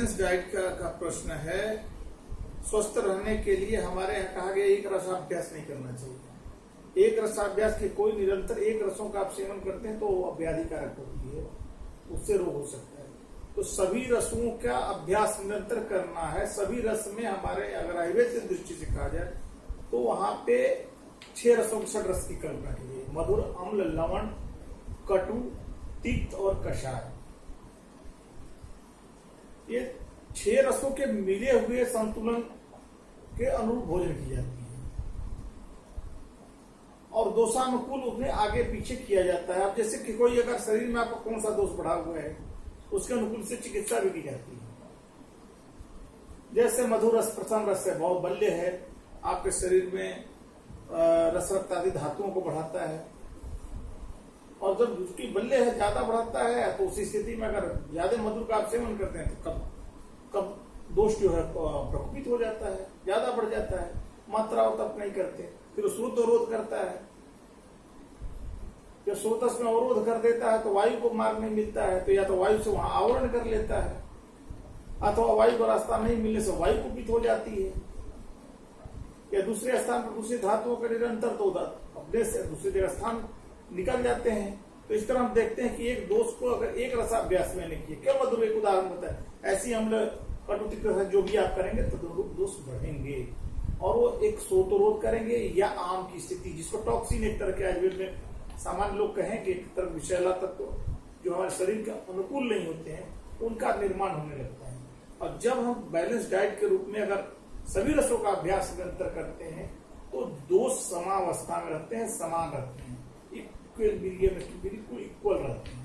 Balance diet का प्रश्न है। स्वस्थ रहने के लिए हमारे यहाँ कहा गया एक रसाभ्यास नहीं करना चाहिए। एक रसाभ्यास के कोई निरंतर एक रसों का आप सेवन करते हैं तो व्याधि कारक होती है, उससे रोग हो सकता है। तो सभी रसों का अभ्यास निरंतर करना है। सभी रस में हमारे अगर आयुर्वेद की दृष्टि से कहा जाए तो वहां पे 6 रसों की षड रस की कल्पना की गई। मधुर, अम्ल, लवण, कटु, तिक्त और कषाय। ये 6 रसों के मिले हुए संतुलन के अनुरूप भोजन की जाती है और दोषानुकूल उन्हें आगे पीछे किया जाता है। अब जैसे कि कोई अगर शरीर में आपका कौन सा दोष बढ़ा हुआ है उसके अनुकूल से चिकित्सा भी की जाती है। जैसे मधुर रस प्रथम रस है, बहुत बल्य है, आपके शरीर में रस रक्त आदि धातुओं को बढ़ाता है और जब उसकी बल्य है ज्यादा बढ़ाता है तो उसी स्थिति में अगर ज्यादा मधुर का आप सेवन करते हैं तो कब दोष जो है प्रकोपित हो जाता है, ज्यादा बढ़ जाता है, मात्रा तप नहीं करते, फिर श्रुत अवरोध करता है। जब स्रोतस में अवरोध कर देता है तो वायु को मार्ग नहीं मिलता है, तो या तो वायु से वहां आवरण कर लेता है अथवा वायु को रास्ता नहीं मिलने से वायु कुपित हो जाती है, या दूसरे स्थान पर दूसरी धातुओं के निरंतर तो अपने से दूसरी जगह स्थान निकल जाते हैं। तो इस तरह हम देखते हैं कि एक दोष को अगर एक रसाभ्यास में नहीं किए, क्या मधुर एक उदाहरण होता है, ऐसी अम्ल कटुतिक्त जो भी आप करेंगे तो दोष बढ़ेंगे और वो एक सोतोरोध करेंगे या आम की स्थिति जिसको टॉक्सिन एक तरह के आयुर्वेद में सामान्य लोग कहें कि एक तरह विषैला तत्व जो हमारे शरीर के अनुकूल नहीं होते हैं उनका निर्माण होने लगता है। और जब हम बैलेंस डाइट के रूप में अगर सभी रसों का अभ्यास निरंतर करते हैं तो दोष समावस्था में रहते हैं, समान रहते हैं, बिल्कुल इक्वल रहते हैं।